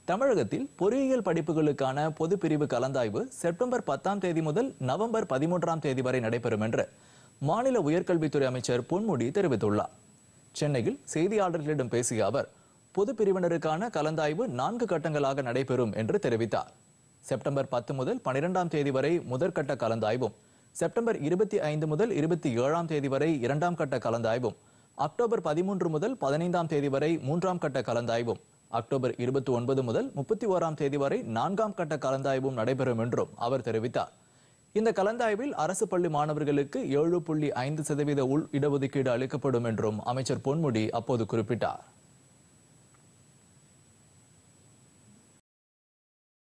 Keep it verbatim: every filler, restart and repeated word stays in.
தமிழகத்தில் பொறியியல் படிப்புகளுக்கான பொது பிரிவு கலந்தாய்வு செப்டம்பர் பத்தாம் தேதி முதல் நவம்பர் பதிமூன்றாம் தேதி வரை நடைபெறும் என்று மாநில உயர்கல்வித்துறை அமைச்சர் பொன்முடி தெரிவித்துள்ளார். சென்னையில் செய்தியாளர்களிடம் பேசிய அவர், பொது பிரிவினருக்கான கலந்தாய்வு நான்கு கட்டங்களாக நடைபெறும் என்று தெரிவித்தார். செப்டம்பர் பத்து முதல் பனிரெண்டாம் தேதி வரை முதற்கட்ட கலந்தாய்வும், செப்டம்பர் இருபத்தி ஐந்து முதல் இருபத்தி ஏழாம் தேதி வரை இரண்டாம் கட்ட கலந்தாய்வும், அக்டோபர் பதிமூன்று முதல் பதினைந்தாம் தேதி வரை மூன்றாம் கட்ட கலந்தாய்வும், அக்டோபர் இருபத்தி ஒன்பது முதல் முப்பத்தி ஓராம் தேதி வரை நான்காம் கட்ட கலந்தாய்வும் நடைபெறும் என்றும் அவர் தெரிவித்தார். இந்த கலந்தாய்வில் அரசு பள்ளி மாணவர்களுக்கு ஏழு புள்ளி ஐந்து சதவீத உள் இடஒதுக்கீடு அளிக்கப்படும் என்றும் அமைச்சர் பொன்முடி அப்போது குறிப்பிட்டார்.